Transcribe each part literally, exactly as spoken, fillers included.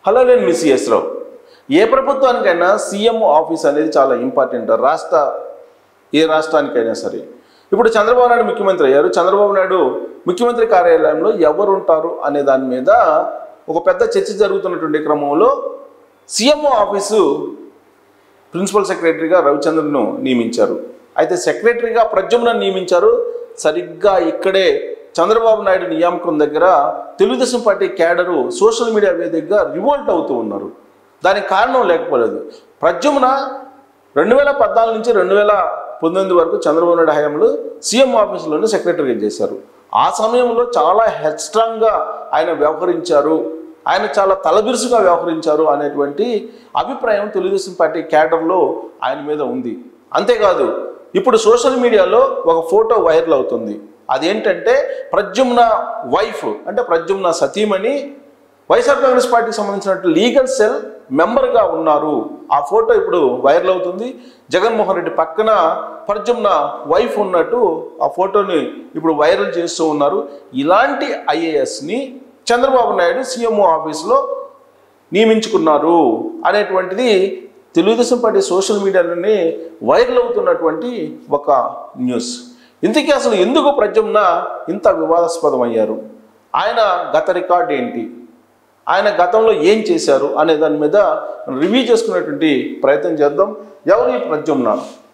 Hello నేను miss yes రావు. ఏ ప్రభుత్వానికైనా CM office అనేది చాలా ఇంపార్టెంట్. రాష్ట్ర ఏ రాష్ట్రానికైనా సరే. ఇప్పుడు చంద్రబాబు నాయుడు ముఖ్యమంత్రి అయ్యారు. చంద్రబాబు నాయుడు ముఖ్యమంత్రి కార్యాలయంలో ఎవరు ఉంటారు అనే దాని మీద ఒక పెద్ద చర్చ జరుగుతున్నటువంటి క్రమంలో సీఎం ఆఫీసు ప్రిన్సిపల్ సెక్రటరీగా రవిచంద్రన్ను నియమించారు. అయితే సెక్రటరీగా ప్రద్యుమ్నను నియమించారు. సరిగ్గా ఇక్కడే చంద్రబాబు నాయుడు నియామకం దగ్గర Telugu Desam party cadre social media వేదికగా రివోల్ట్ అవుతూ ఉన్నారు. దానికి కారణం లేకపోలేదు. ప్రద్యుమ్న రెండు వేల పద్నాలుగు నుంచి రెండు వేల పంతొమ్మిది వరకు చంద్రబాబు నాయుడు హయాంలో సీఎం ఆఫీసులోనే సెక్రటరీగా చేశారు. ఆ సమయంలో చాలా హెడ్స్ట్రాంగ్గా ఆయన వ్యవహరించారు, ఆయన చాలా తలబిరుసుగా వ్యవహరించారు అనేటువంటి అభిప్రాయం తెలుగుదేశం పార్టీ క్యాడర్లో ఆయన మీద ఉంది. అంతేకాదు, ఇప్పుడు సోషల్ మీడియాలో ఒక ఫోటో వైరల్ అవుతుంది. అదేంటంటే ప్రద్యుమ్న వైఫ్ అంటే ప్రద్యుమ్న సతీమణి వైఎస్ఆర్ కాంగ్రెస్ పార్టీకి సంబంధించినట్టు లీగల్ సెల్ మెంబర్గా ఉన్నారు. ఆ ఫోటో ఇప్పుడు వైరల్ అవుతుంది. జగన్మోహన్ రెడ్డి పక్కన ప్రద్యుమ్న వైఫ్ ఉన్నట్టు ఆ ఫోటోని ఇప్పుడు వైరల్ చేస్తూ ఉన్నారు. ఇలాంటి ఐఏఎస్ని చంద్రబాబు నాయుడు సీఎం ఆఫీస్లో నియమించుకున్నారు అనేటువంటిది తెలుగుదేశం పార్టీ సోషల్ మీడియాలోనే వైరల్ అవుతున్నటువంటి ఒక న్యూస్. ఇంతకీ అసలు ఎందుకు ప్రద్యుమ్న ఇంత వివాదాస్పదం అయ్యారు? ఆయన గత రికార్డు ఏంటి, ఆయన గతంలో ఏం చేశారు అనే దాని మీద రివ్యూ చేసుకునేటువంటి ప్రయత్నం చేద్దాం. ఎవరు ఈ ప్రద్యుమ్న?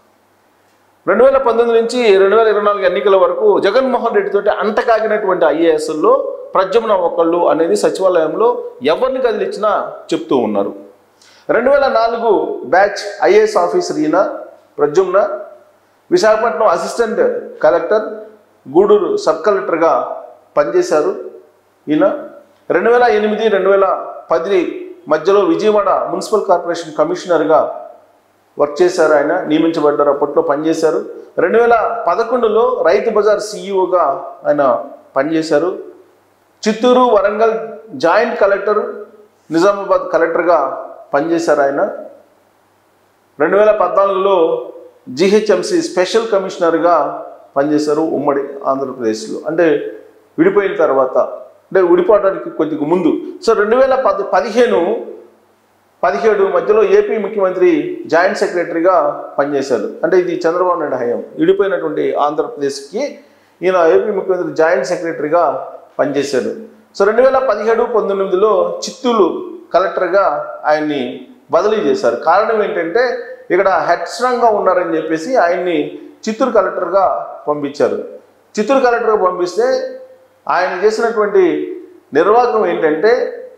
రెండు వేల పంతొమ్మిది నుంచి రెండు వేల ఇరవై నాలుగు ఎన్నికల వరకు జగన్మోహన్ రెడ్డితోటి అంటకాగినటువంటి ఐఏఎస్ల్లో ప్రద్యుమ్న ఒకళ్ళు అనేది సచివాలయంలో ఎవరిని కదిలిచ్చినా చెప్తూ ఉన్నారు. రెండు వేల నాలుగు బ్యాచ్ ఐఏఎస్ ఆఫీసర్ ఈయన Pradyumna. Visakhapatnam assistant collector, Gudur sub కలెక్టర్గా పనిచేశారు ఈయన. రెండు వేల ఎనిమిది రెండు వేల పది మధ్యలో విజయవాడ మున్సిపల్ కార్పొరేషన్ కమిషనర్గా వర్క్ చేశారు. ఆయన నియమించబడ్డారు, అప్పట్లో పనిచేశారు. రెండు వేల పదకొండులో రైతు బజార్ సీఈఓగా ఆయన పనిచేశారు. చిత్తూరు వరంగల్ జాయింట్ కలెక్టర్, నిజామాబాద్ కలెక్టర్గా పనిచేశారు ఆయన. రెండు వేల పద్నాలుగులో జిహెచ్ఎంసి స్పెషల్ కమిషనర్గా పనిచేశారు ఉమ్మడి ఆంధ్రప్రదేశ్లో, అంటే విడిపోయిన తర్వాత, అంటే విడిపోవడానికి కొద్దిగా ముందు. సో రెండు వేల పద్ పదిహేను పదిహేడు మధ్యలో ఏపీ ముఖ్యమంత్రి జాయింట్ సెక్రటరీగా పనిచేశారు. అంటే ఇది చంద్రబాబు నాయుడు హయాం. విడిపోయినటువంటి ఆంధ్రప్రదేశ్కి ఈయన ఏపీ ముఖ్యమంత్రి జాయింట్ సెక్రటరీగా పనిచేశారు. సో రెండు వేల పదిహేడు పంతొమ్మిదిలో చిత్తూరు కలెక్టర్గా ఆయన్ని బదిలీ చేశారు. కారణం ఏంటంటే ఇక్కడ హెడ్ స్ట్రాంగ్గా ఉన్నారని చెప్పేసి ఆయన్ని చిత్తూరు కలెక్టర్గా పంపించారు. చిత్తూరు కలెక్టర్గా పంపిస్తే ఆయన చేసినటువంటి నిర్వాహకం ఏంటంటే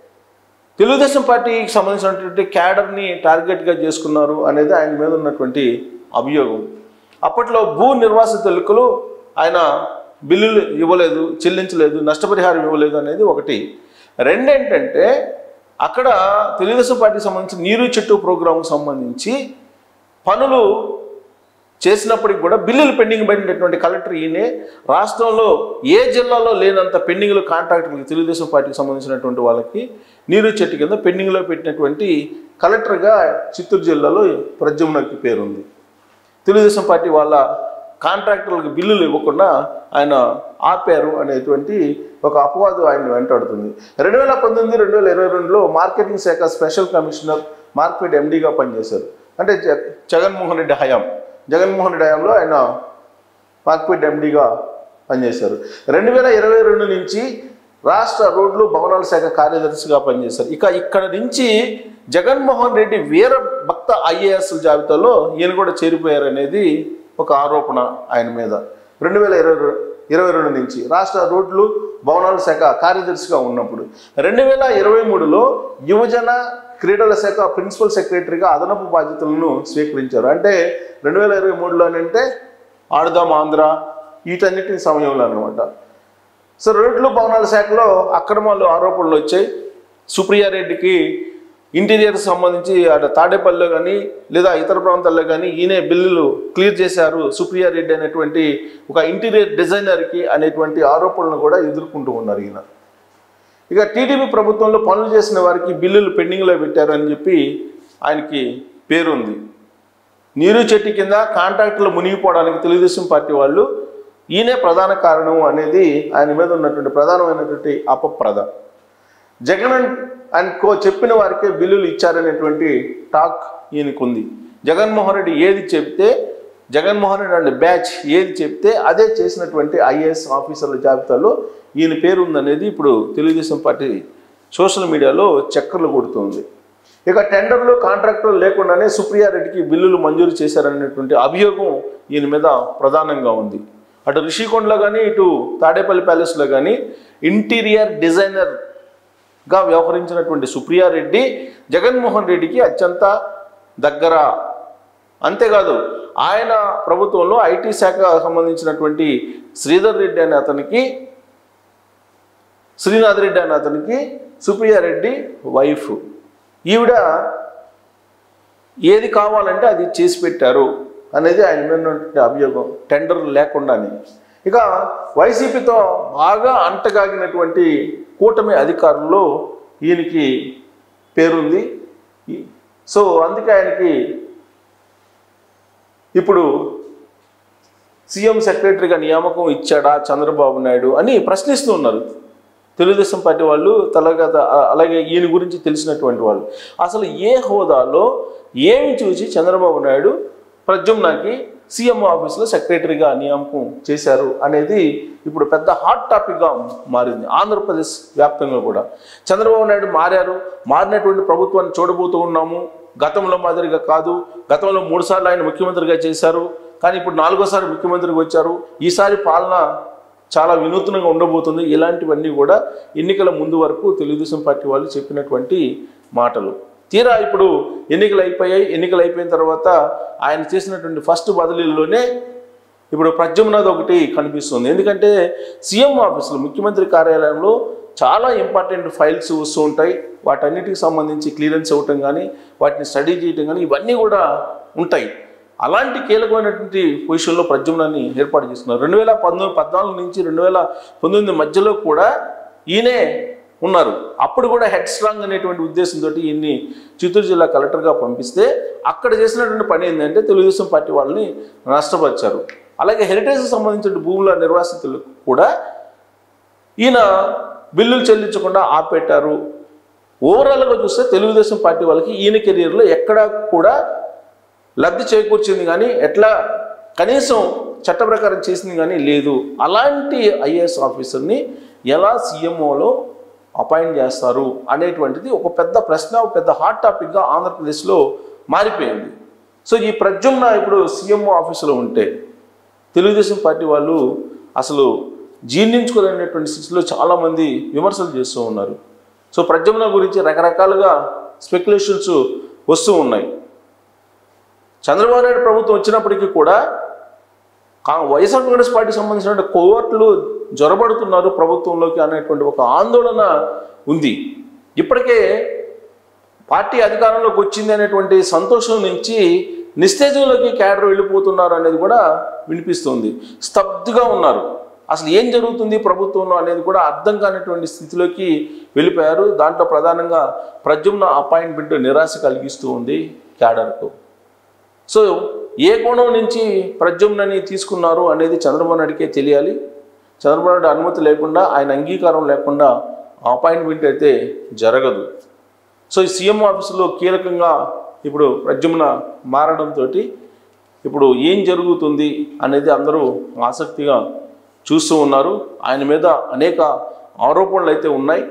తెలుగుదేశం పార్టీకి సంబంధించినటువంటి క్యాడర్ని టార్గెట్గా చేసుకున్నారు అనేది ఆయన మీద ఉన్నటువంటి అభియోగం. అప్పట్లో భూ నిర్వాసితులకు ఆయన బిల్లులు ఇవ్వలేదు, చెల్లించలేదు, నష్టపరిహారం ఇవ్వలేదు అనేది ఒకటి. రెండేంటంటే అక్కడ తెలుగుదేశం పార్టీకి సంబంధించి నీరు చెట్టు ప్రోగ్రాంకు సంబంధించి పనులు చేసినప్పటికి కూడా బిల్లులు పెండింగ్ పడినటువంటి కలెక్టర్ ఈయనే. రాష్ట్రంలో ఏ జిల్లాలో లేనంత పెండింగ్లు కాంట్రాక్టర్లకి, తెలుగుదేశం పార్టీకి సంబంధించినటువంటి వాళ్ళకి నీరు చెట్టు కింద పెండింగ్లో పెట్టినటువంటి కలెక్టర్గా చిత్తూరు జిల్లాలో ప్రద్యుమ్నకి పేరుంది. తెలుగుదేశం పార్టీ వాళ్ళ కాంట్రాక్టర్లకు బిల్లులు ఇవ్వకుండా ఆయన ఆపారు అనేటువంటి ఒక అపవాదు ఆయన వెంటాడుతుంది. రెండు వేల పంతొమ్మిది రెండు వేల ఇరవై రెండులో మార్కెటింగ్ శాఖ స్పెషల్ కమిషనర్, మార్కెట్ ఎండీగా పనిచేశారు. అంటే జగన్మోహన్ రెడ్డి హయాం జగన్మోహన్ రెడ్డి హయాంలో ఆయన మార్కెట్ ఎండీగా పనిచేశారు. రెండు వేల ఇరవై రెండు నుంచి రాష్ట్ర రోడ్లు భవనాల శాఖ కార్యదర్శిగా పనిచేశారు. ఇక ఇక్కడ నుంచి జగన్మోహన్ రెడ్డి వీర భక్త ఐఏఎస్ జాబితాలో ఈయన కూడా చేరిపోయారనేది ఒక ఆరోపణ ఆయన మీద. రెండు వేల ఇరవై ఇరవై రెండు నుంచి రాష్ట్ర రోడ్లు భవనాల శాఖ కార్యదర్శిగా ఉన్నప్పుడు రెండు వేల ఇరవై మూడులో యువజన క్రీడల శాఖ ప్రిన్సిపల్ సెక్రటరీగా అదనపు బాధ్యతలను స్వీకరించారు. అంటే రెండు వేల ఇరవై మూడులోనంటే ఆడుదాం ఆంధ్ర వీటన్నిటి సమయంలో అనమాట. సో రోడ్లు భవనాల శాఖలో అక్రమాలు ఆరోపణలు వచ్చాయి. సుప్రియారెడ్డికి ఇంటీరియర్ సంబంధించి అటు తాడేపల్లిలో కానీ లేదా ఇతర ప్రాంతాల్లో కానీ ఈయనే బిల్లులు క్లియర్ చేశారు సుప్రియారెడ్డి అనేటువంటి ఒక ఇంటీరియర్ డిజైనర్కి అనేటువంటి ఆరోపణలను కూడా ఎదుర్కొంటూ ఉన్నారు ఈయన. ఇక టీడీపీ ప్రభుత్వంలో పనులు చేసిన వారికి బిల్లులు పెండింగ్లో పెట్టారు అని చెప్పి ఆయనకి పేరుంది. నీరు చెట్టు కింద కాంట్రాక్టులు మునిగిపోవడానికి తెలుగుదేశం పార్టీ వాళ్ళు ఈయనే ప్రధాన కారణం అనేది ఆయన మీద ఉన్నటువంటి ప్రధానమైనటువంటి అపప్రద. జగన్ అండ్ కో చెప్పిన వారికే బిల్లులు ఇచ్చారనేటువంటి టాక్ ఈయనకు ఉంది. జగన్మోహన్ రెడ్డి ఏది చెప్తే, జగన్మోహన్ రెడ్డి అండ్ బ్యాచ్ ఏది చెప్తే అదే చేసినటువంటి ఐఏఎస్ ఆఫీసర్ల జాబితాలో ఈయన పేరు ఉందనేది ఇప్పుడు తెలుగుదేశం పార్టీ సోషల్ మీడియాలో చక్కర్లు కొడుతుంది. ఇక టెండర్లు కాంట్రాక్టులు లేకుండానే సుప్రియారెడ్డికి బిల్లులు మంజూరు చేశారనేటువంటి అభియోగం ఈయన మీద ప్రధానంగా ఉంది. అటు రిషికొండలో కానీ ఇటు తాడేపల్లి ప్యాలెస్లో కానీ ఇంటీరియర్ డిజైనర్గా వ్యవహరించినటువంటి సుప్రియారెడ్డి జగన్మోహన్ రెడ్డికి అత్యంత దగ్గర. అంతేకాదు ఆయన ప్రభుత్వంలో ఐటీ శాఖ సంబంధించినటువంటి శ్రీధర్ రెడ్డి అనే అతనికి శ్రీనాథ్ రెడ్డి అనే అతనికి సుప్రియారెడ్డి వైఫ్. ఈవిడ ఏది కావాలంటే అది చేసి పెట్టారు అనేది ఆయన మీద ఉన్నటువంటి అభియోగం, టెండర్ లేకుండానే. ఇక వైసీపీతో బాగా అంటగాగినటువంటి కూటమి అధికారుల్లో ఈయనకి పేరుంది. సో అందుకే ఆయనకి ఇప్పుడు సీఎం సెక్రటరీగా నియామకం ఇచ్చాడా చంద్రబాబు నాయుడు అని ప్రశ్నిస్తూ ఉన్నారు తెలుగుదేశం పార్టీ వాళ్ళు, తలగా అలాగే ఈయన గురించి తెలిసినటువంటి వాళ్ళు. అసలు ఏ హోదాలో ఏమి చూసి చంద్రబాబు నాయుడు ప్రద్యుమ్నకి సీఎం ఆఫీస్లో సెక్రటరీగా నియామకం చేశారు అనేది ఇప్పుడు పెద్ద హాట్ టాపిక్గా మారింది ఆంధ్రప్రదేశ్ వ్యాప్తంగా కూడా. చంద్రబాబు నాయుడు మారారు, మారినటువంటి ప్రభుత్వాన్ని చూడబోతూ ఉన్నాము. గతంలో మాదిరిగా కాదు, గతంలో మూడు సార్లు ఆయన ముఖ్యమంత్రిగా చేశారు, కానీ ఇప్పుడు నాలుగోసారి ముఖ్యమంత్రిగా వచ్చారు. ఈసారి పాలన చాలా వినూత్నంగా ఉండబోతుంది. ఇలాంటివన్నీ కూడా ఎన్నికల ముందు వరకు తెలుగుదేశం పార్టీ వాళ్ళు చెప్పినటువంటి మాటలు. తీరా ఇప్పుడు ఎన్నికలు అయిపోయాయి. ఎన్నికలు అయిపోయిన తర్వాత ఆయన చేసినటువంటి ఫస్ట్ బదిలీలోనే ఇప్పుడు ప్రద్యుమ్నది ఒకటి కనిపిస్తుంది. ఎందుకంటే సీఎం ఆఫీసులో ముఖ్యమంత్రి కార్యాలయంలో చాలా ఇంపార్టెంట్ ఫైల్స్ వస్తూ ఉంటాయి. వాటన్నిటికి సంబంధించి క్లియరెన్స్ ఇవ్వటం కానీ, వాటిని స్టడీ చేయటం కానీ ఇవన్నీ కూడా ఉంటాయి. అలాంటి కీలకమైనటువంటి పొజిషన్లో ప్రద్యుమ్నాన్ని ఏర్పాటు చేస్తున్నారు. రెండు వేల పంతొమ్మిది పద్నాలుగు నుంచి రెండు వేల పంతొమ్మిది మధ్యలో కూడా ఈయనే ఉన్నారు. అప్పుడు కూడా హెడ్ స్ట్రాంగ్ అనేటువంటి ఉద్దేశంతో ఈయన్ని చిత్తూరు జిల్లా కలెక్టర్గా పంపిస్తే అక్కడ చేసినటువంటి పని ఏంటంటే తెలుగుదేశం పార్టీ వాళ్ళని నష్టపరిచారు. అలాగే హెరిటేజ్కి సంబంధించిన భూముల నిర్వాసితులు కూడా ఈయన బిల్లులు చెల్లించకుండా ఆపెట్టారు. ఓవరాల్గా చూస్తే తెలుగుదేశం పార్టీ వాళ్ళకి ఈయన కెరీర్లో ఎక్కడా కూడా లబ్ధి చేకూర్చింది కానీ, ఎట్లా కనీసం చట్ట ప్రకారం చేసింది కానీ లేదు. అలాంటి ఐఏఎస్ ఆఫీసర్ని ఎలా సీఎంఓలో అపాయింట్ చేస్తారు అనేటువంటిది ఒక పెద్ద ప్రశ్న, ఒక పెద్ద హాట్ టాపిక్గా ఆంధ్రప్రదేశ్లో మారిపోయింది. సో ఈ ప్రద్యుమ్న ఇప్పుడు సీఎంఓ ఆఫీసులో ఉంటే తెలుగుదేశం పార్టీ వాళ్ళు అసలు జీర్ణించుకోలేనటువంటి స్థితిలో చాలామంది విమర్శలు చేస్తూ ఉన్నారు. సో ప్రద్యుమ్న గురించి రకరకాలుగా స్పెక్యులేషన్స్ వస్తూ ఉన్నాయి. చంద్రబాబు నాయుడు ప్రభుత్వం వచ్చినప్పటికీ కూడా వైఎస్ఆర్ కాంగ్రెస్ పార్టీకి సంబంధించిన కోవర్టులు జొరబడుతున్నారు ప్రభుత్వంలోకి అనేటువంటి ఒక ఆందోళన ఉంది. ఇప్పటికే పార్టీ అధికారంలోకి వచ్చింది అనేటువంటి సంతోషం నుంచి నిస్తేజంలోకి క్యాడర్ వెళ్ళిపోతున్నారు అనేది కూడా వినిపిస్తుంది. స్తబ్దుగా ఉన్నారు. అసలు ఏం జరుగుతుంది ప్రభుత్వంలో అనేది కూడా అర్థం కానటువంటి స్థితిలోకి వెళ్ళిపోయారు. దాంట్లో ప్రధానంగా ప్రద్యుమ్న అపాయింట్మెంట్ నిరాశ కలిగిస్తూ ఉంది క్యాడర్కు. సో ఏ కోణం నుంచి ప్రద్యుమ్నని తీసుకున్నారు అనేది చంద్రబాబు నాయుడికే తెలియాలి. చంద్రబాబు నాయుడు అనుమతి లేకుండా, ఆయన అంగీకారం లేకుండా అపాయింట్మెంట్ అయితే జరగదు. సో ఈ సీఎం ఆఫీసులో కీలకంగా ఇప్పుడు ప్రద్యుమ్న మారడంతో ఇప్పుడు ఏం జరుగుతుంది అనేది అందరూ ఆసక్తిగా చూస్తూ ఉన్నారు. ఆయన మీద అనేక ఆరోపణలు అయితే ఉన్నాయి.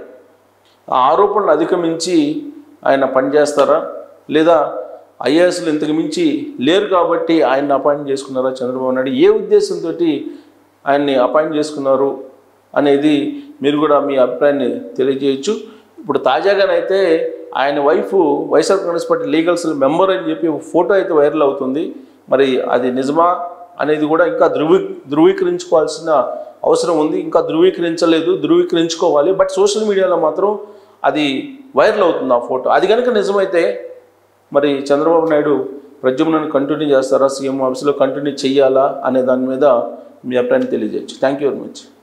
ఆ ఆరోపణలు అధిగమించి ఆయన పనిచేస్తారా, లేదా ఐఏఎస్లు ఇంతకు మించి లేరు కాబట్టి ఆయన్ని అపాయింట్ చేసుకున్నారా చంద్రబాబు నాయుడు, ఏ ఉద్దేశంతో ఆయన్ని అపాయింట్ చేసుకున్నారు అనేది మీరు కూడా మీ అభిప్రాయాన్ని తెలియజేయచ్చు. ఇప్పుడు తాజాగానైతే ఆయన wife YSR Congress party legal cell member అని చెప్పి ఫోటో అయితే వైరల్ అవుతుంది. మరి అది నిజమా అనేది కూడా ఇంకా ధృవీ ధృవీకరించుకోవాల్సిన అవసరం ఉంది. ఇంకా ధృవీకరించలేదు, ధృవీకరించుకోవాలి. బట్ సోషల్ మీడియాలో మాత్రం అది వైరల్ అవుతుంది ఆ ఫోటో. అది కనుక నిజమైతే మరి చంద్రబాబు నాయుడు ప్రద్యుమ్నను కంటిన్యూ చేస్తారా, సీఎం ఆఫీస్లో కంటిన్యూ చేయాలా అనే దాని మీద మీ అభిప్రాయాన్ని తెలియజేయచ్చు. Thank you very much.